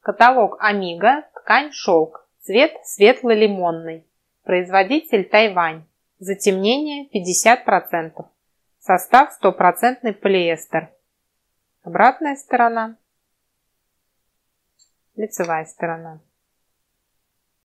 Каталог Amiga, ткань шелк, цвет светло-лимонный, производитель Тайвань, затемнение 50%, состав 100% полиэстер. Обратная сторона, лицевая сторона.